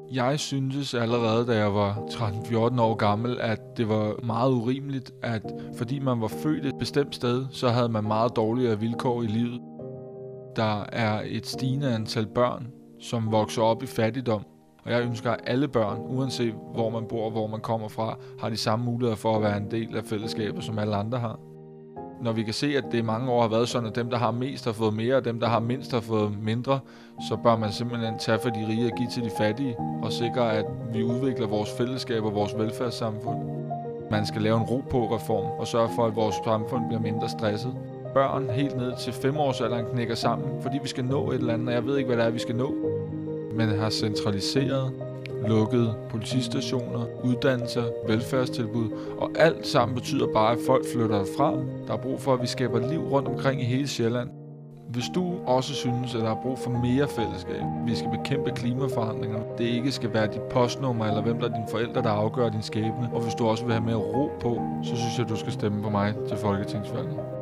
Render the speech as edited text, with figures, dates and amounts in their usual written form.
Jeg syntes allerede, da jeg var 13-14 år gammel, at det var meget urimeligt, at fordi man var født et bestemt sted, så havde man meget dårligere vilkår i livet. Der er et stigende antal børn, som vokser op i fattigdom. Og jeg ønsker, at alle børn, uanset hvor man bor og hvor man kommer fra, har de samme muligheder for at være en del af fællesskabet, som alle andre har. Når vi kan se, at det i mange år har været sådan, at dem, der har mest, har fået mere, og dem, der har mindst, har fået mindre, så bør man simpelthen tage for de rige og give til de fattige, og sikre, at vi udvikler vores fællesskab og vores velfærdssamfund. Man skal lave en ro på reform og sørge for, at vores samfund bliver mindre stresset. Børn helt ned til 5-årsalderen knækker sammen, fordi vi skal nå et eller andet, og jeg ved ikke, hvad det er, vi skal nå. Men har centraliseret, lukket politistationer, uddannelser, velfærdstilbud, og alt sammen betyder bare, at folk flytter fra. Der er brug for, at vi skaber liv rundt omkring i hele Sjælland. Hvis du også synes, at der er brug for mere fællesskab, vi skal bekæmpe klimaforandringer, det ikke skal være dit postnummer eller hvem der er dine forældre, der afgør din skæbne, og hvis du også vil have mere ro på, så synes jeg, du skal stemme på mig til folketingsvalget.